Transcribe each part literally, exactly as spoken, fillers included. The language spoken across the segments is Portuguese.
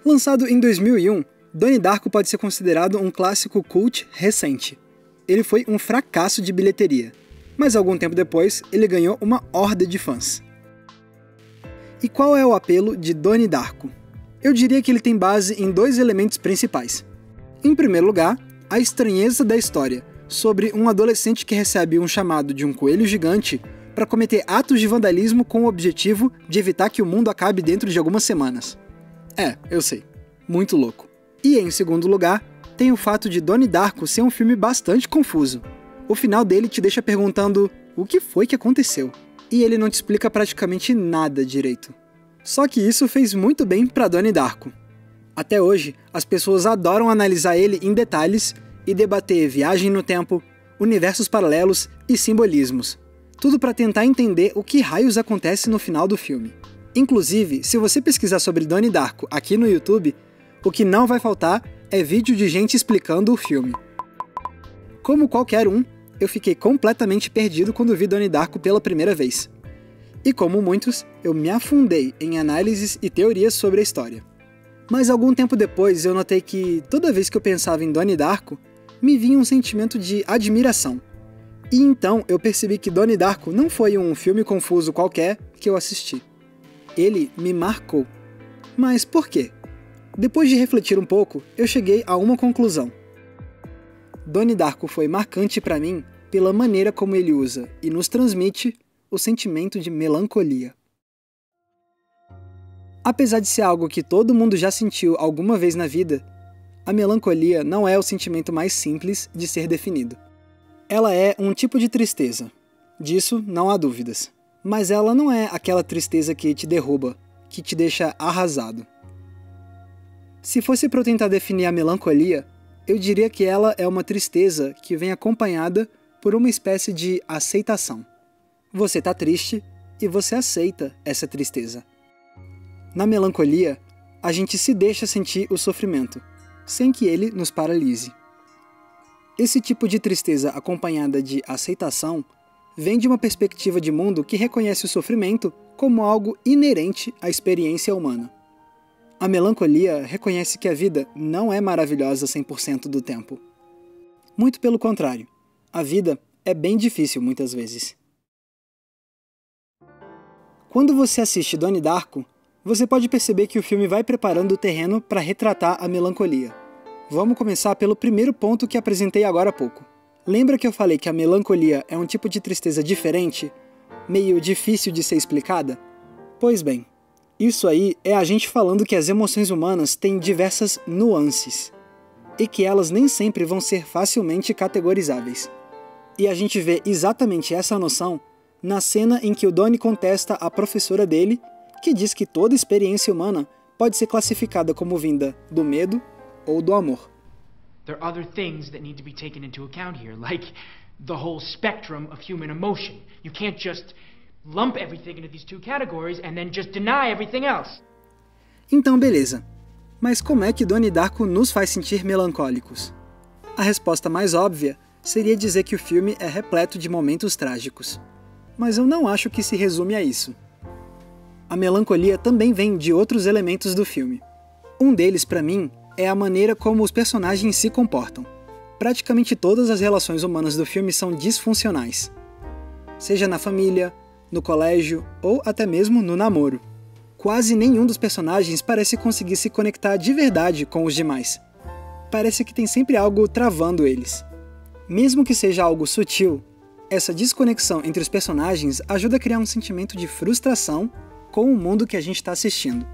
Lançado em dois mil e um, Donnie Darko pode ser considerado um clássico cult recente. Ele foi um fracasso de bilheteria, mas algum tempo depois ele ganhou uma horda de fãs. E qual é o apelo de Donnie Darko? Eu diria que ele tem base em dois elementos principais. Em primeiro lugar, a estranheza da história, sobre um adolescente que recebe um chamado de um coelho gigante para cometer atos de vandalismo com o objetivo de evitar que o mundo acabe dentro de algumas semanas. É, eu sei, muito louco. E em segundo lugar, tem o fato de Donnie Darko ser um filme bastante confuso. O final dele te deixa perguntando o que foi que aconteceu, e ele não te explica praticamente nada direito. Só que isso fez muito bem para Donnie Darko. Até hoje, as pessoas adoram analisar ele em detalhes e debater viagem no tempo, universos paralelos e simbolismos. Tudo para tentar entender o que raios acontece no final do filme. Inclusive, se você pesquisar sobre Donnie Darko aqui no YouTube, o que não vai faltar é vídeo de gente explicando o filme. Como qualquer um, eu fiquei completamente perdido quando vi Donnie Darko pela primeira vez. E como muitos, eu me afundei em análises e teorias sobre a história. Mas algum tempo depois eu notei que, toda vez que eu pensava em Donnie Darko, me vinha um sentimento de admiração. E então eu percebi que Donnie Darko não foi um filme confuso qualquer que eu assisti. Ele me marcou. Mas por quê? Depois de refletir um pouco, eu cheguei a uma conclusão. Donnie Darko foi marcante para mim pela maneira como ele usa e nos transmite o sentimento de melancolia. Apesar de ser algo que todo mundo já sentiu alguma vez na vida, a melancolia não é o sentimento mais simples de ser definido. Ela é um tipo de tristeza, disso não há dúvidas, mas ela não é aquela tristeza que te derruba, que te deixa arrasado. Se fosse para eu tentar definir a melancolia, eu diria que ela é uma tristeza que vem acompanhada por uma espécie de aceitação. Você está triste e você aceita essa tristeza. Na melancolia, a gente se deixa sentir o sofrimento, sem que ele nos paralise. Esse tipo de tristeza acompanhada de aceitação vem de uma perspectiva de mundo que reconhece o sofrimento como algo inerente à experiência humana. A melancolia reconhece que a vida não é maravilhosa cem por cento do tempo. Muito pelo contrário, a vida é bem difícil muitas vezes. Quando você assiste Donnie Darko, você pode perceber que o filme vai preparando o terreno para retratar a melancolia. Vamos começar pelo primeiro ponto que apresentei agora há pouco. Lembra que eu falei que a melancolia é um tipo de tristeza diferente, meio difícil de ser explicada? Pois bem, isso aí é a gente falando que as emoções humanas têm diversas nuances, e que elas nem sempre vão ser facilmente categorizáveis. E a gente vê exatamente essa noção na cena em que o Donnie contesta a professora dele, que diz que toda experiência humana pode ser classificada como vinda do medo ou do amor. There are other things that need to be taken into account here, like the whole spectrum of human emotion. You can't just lump everything into these two categories and then just deny everything else. Então beleza, mas como é que Donnie Darko nos faz sentir melancólicos? A resposta mais óbvia seria dizer que o filme é repleto de momentos trágicos. Mas eu não acho que se resume a isso. A melancolia também vem de outros elementos do filme. Um deles, para mim, é a maneira como os personagens se comportam. Praticamente todas as relações humanas do filme são disfuncionais. Seja na família, no colégio ou até mesmo no namoro. Quase nenhum dos personagens parece conseguir se conectar de verdade com os demais. Parece que tem sempre algo travando eles. Mesmo que seja algo sutil, essa desconexão entre os personagens ajuda a criar um sentimento de frustração com o mundo que a gente está assistindo.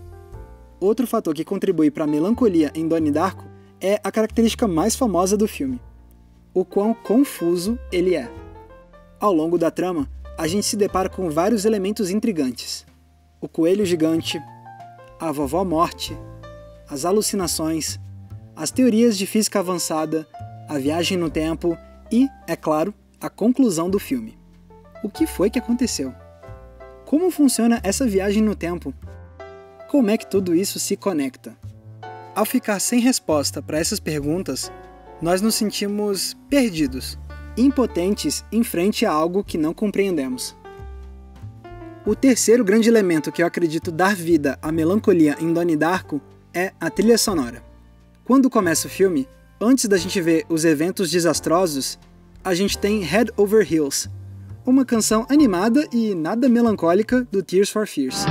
Outro fator que contribui para a melancolia em Donnie Darko é a característica mais famosa do filme: o quão confuso ele é. Ao longo da trama, a gente se depara com vários elementos intrigantes. O coelho gigante, a vovó morte, as alucinações, as teorias de física avançada, a viagem no tempo e, é claro, a conclusão do filme. O que foi que aconteceu? Como funciona essa viagem no tempo? Como é que tudo isso se conecta? Ao ficar sem resposta para essas perguntas, nós nos sentimos perdidos, impotentes em frente a algo que não compreendemos. O terceiro grande elemento que eu acredito dar vida à melancolia em Donnie Darko é a trilha sonora. Quando começa o filme, antes da gente ver os eventos desastrosos, a gente tem Head Over Heels, uma canção animada e nada melancólica do Tears for Fears.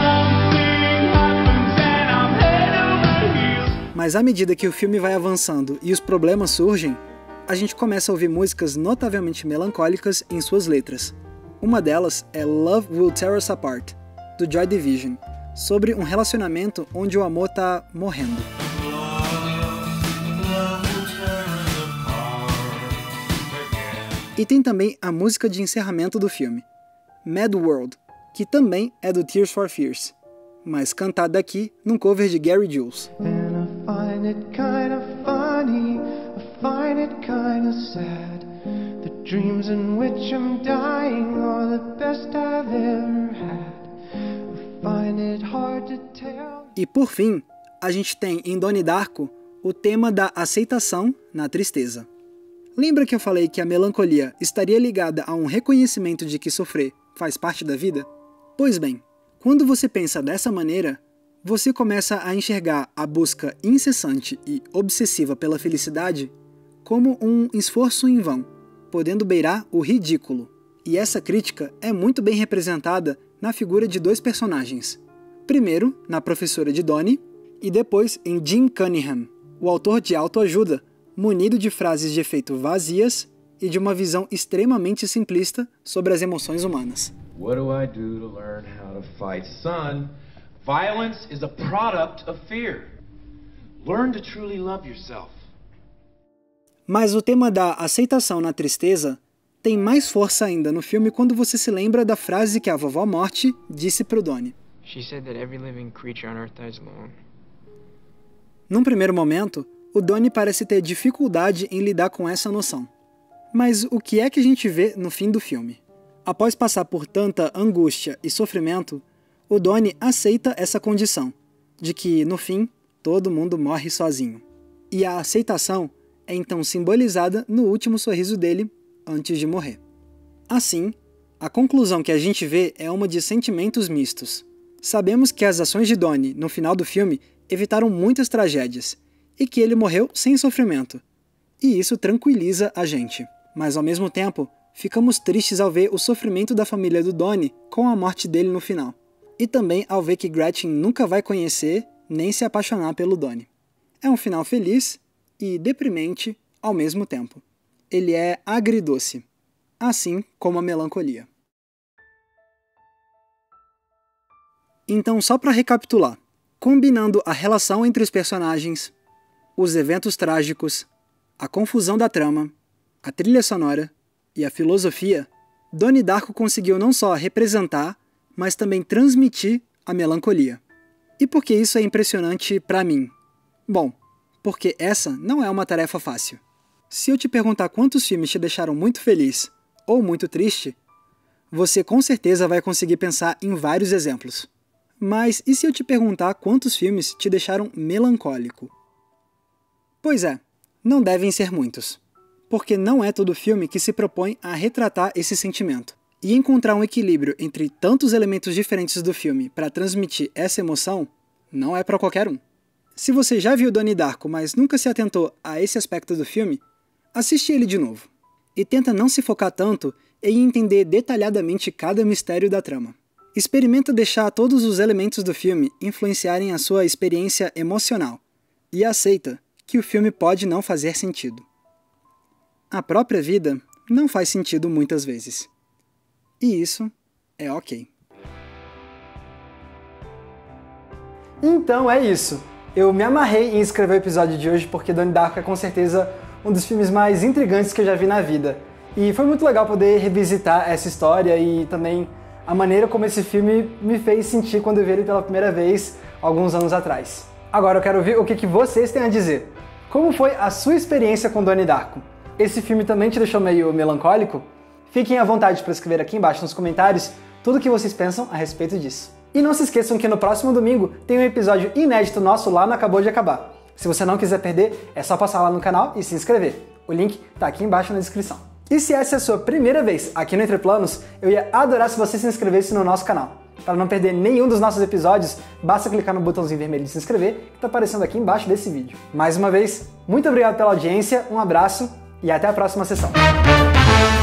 Mas à medida que o filme vai avançando e os problemas surgem, a gente começa a ouvir músicas notavelmente melancólicas em suas letras. Uma delas é Love Will Tear Us Apart, do Joy Division, sobre um relacionamento onde o amor tá morrendo. E tem também a música de encerramento do filme, Mad World, que também é do Tears for Fears, mas cantada aqui num cover de Gary Jules. E por fim, a gente tem em Donnie Darko o tema da aceitação na tristeza. Lembra que eu falei que a melancolia estaria ligada a um reconhecimento de que sofrer faz parte da vida? Pois bem, quando você pensa dessa maneira, você começa a enxergar a busca incessante e obsessiva pela felicidade como um esforço em vão, podendo beirar o ridículo. E essa crítica é muito bem representada na figura de dois personagens. Primeiro, na professora de Donnie, e depois em Jim Cunningham, o autor de autoajuda, munido de frases de efeito vazias e de uma visão extremamente simplista sobre as emoções humanas. What do I do to learn how to fight? Son, violence is a product of fear. Learn to truly love yourself. Mas o tema da aceitação na tristeza tem mais força ainda no filme quando você se lembra da frase que a vovó Morte disse pro Donnie. She said that every living creature on Earth dies alone. Num primeiro momento, o Donnie parece ter dificuldade em lidar com essa noção. Mas o que é que a gente vê no fim do filme? Após passar por tanta angústia e sofrimento, o Donnie aceita essa condição, de que, no fim, todo mundo morre sozinho. E a aceitação é então simbolizada no último sorriso dele antes de morrer. Assim, a conclusão que a gente vê é uma de sentimentos mistos. Sabemos que as ações de Donnie no final do filme evitaram muitas tragédias, e que ele morreu sem sofrimento. E isso tranquiliza a gente. Mas ao mesmo tempo, ficamos tristes ao ver o sofrimento da família do Donnie com a morte dele no final. E também ao ver que Gretchen nunca vai conhecer nem se apaixonar pelo Donnie. É um final feliz e deprimente ao mesmo tempo. Ele é agridoce, assim como a melancolia. Então, só para recapitular, combinando a relação entre os personagens, os eventos trágicos, a confusão da trama, a trilha sonora e a filosofia, Donnie Darko conseguiu não só representar, mas também transmitir a melancolia. E por que isso é impressionante para mim? Bom, porque essa não é uma tarefa fácil. Se eu te perguntar quantos filmes te deixaram muito feliz ou muito triste, você com certeza vai conseguir pensar em vários exemplos. Mas e se eu te perguntar quantos filmes te deixaram melancólico? Pois é, não devem ser muitos, porque não é todo filme que se propõe a retratar esse sentimento. E encontrar um equilíbrio entre tantos elementos diferentes do filme para transmitir essa emoção não é para qualquer um. Se você já viu Donnie Darko, mas nunca se atentou a esse aspecto do filme, assiste ele de novo. E tenta não se focar tanto em entender detalhadamente cada mistério da trama. Experimenta deixar todos os elementos do filme influenciarem a sua experiência emocional. E aceita que o filme pode não fazer sentido. A própria vida não faz sentido muitas vezes. E isso é ok. Então é isso. Eu me amarrei em escrever o episódio de hoje porque Donnie Darko é com certeza um dos filmes mais intrigantes que eu já vi na vida. E foi muito legal poder revisitar essa história e também a maneira como esse filme me fez sentir quando eu vi ele pela primeira vez, alguns anos atrás. Agora eu quero ouvir o que vocês têm a dizer. Como foi a sua experiência com Donnie Darko? Esse filme também te deixou meio melancólico? Fiquem à vontade para escrever aqui embaixo nos comentários tudo o que vocês pensam a respeito disso. E não se esqueçam que no próximo domingo tem um episódio inédito nosso lá no Acabou de Acabar. Se você não quiser perder, é só passar lá no canal e se inscrever. O link tá aqui embaixo na descrição. E se essa é a sua primeira vez aqui no Entre Planos, eu ia adorar se você se inscrevesse no nosso canal. Para não perder nenhum dos nossos episódios, basta clicar no botãozinho vermelho de se inscrever que está aparecendo aqui embaixo desse vídeo. Mais uma vez, muito obrigado pela audiência, um abraço e até a próxima sessão.